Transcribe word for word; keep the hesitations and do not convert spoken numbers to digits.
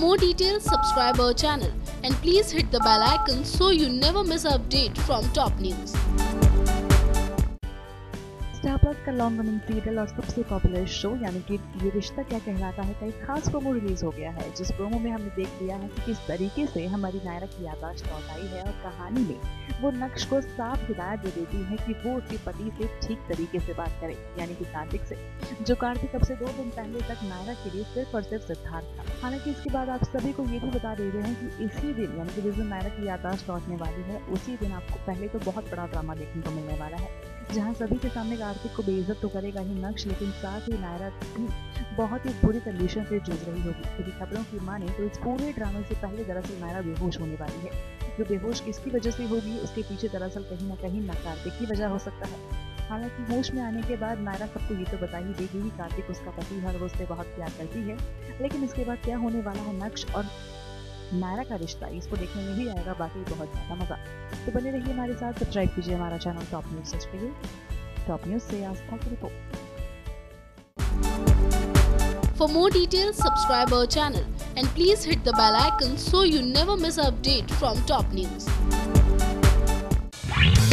For more details, subscribe our channel and please hit the bell icon so you never miss an update from top news. Star Plus का long running serial और सबसे popular show यानी कि ये रिश्ता क्या कहलाता है का एक खास प्रोमो रिलीज हो गया है, जिस प्रोमो में हमने देख लिया है कि किस तरीके से हमारी नायरा की याददाश्त लौट आई है और कहानी में वो नक्श को साफ हिदायत दे देती है कि वो उसके पति से ठीक तरीके से बात करे, यानी कि कार्तिक से, जो कार्तिक अब से दो दिन पहले तक नायरा के लिए सिर्फ और सिर्फ सिद्धार्थ था। हालांकि इसके बाद आप सभी को ये भी बता दे रहे हैं कि इसी दिन यानी कि जिस दिन नायरा की याददाश्त लौटने वाली है उसी दिन आपको पहले तो बहुत बड़ा ड्रामा देखने को मिलने वाला है, जहां सभी के सामने कार्तिक को बेइज्जत तो करेगा ही नक्श, लेकिन साथ ही नायरा भी बहुत ही बुरी कंडीशन से जूझ रही होगी। क्योंकि खबरों की माने तो इस पूरे ड्रामे से पहले दरअसल नायरा बेहोश होने वाली है। जो बेहोश किसकी वजह से होगी उसके पीछे दरअसल कहीं ना कहीं न कार्तिक की वजह हो सकता है। हालांकि होश में आने के बाद नायरा सबको ये तो बता ही देगी कि कार्तिक उसका पति है और वो उससे बहुत प्यार करती है, लेकिन इसके बाद क्या होने वाला है नक्श और नायरा का रिश्ता, इसको देखने में भी आएगा बाकी बहुत ज्यादा मजा। तो बने रहिए हमारे साथ, सब्सक्राइब कीजिए हमारा चैनल टॉप न्यूज सर्च करिए। टॉप न्यूज से आस्था की रिपोर्ट। For more details, subscribe our channel and please hit the bell icon so you never miss an update from top news.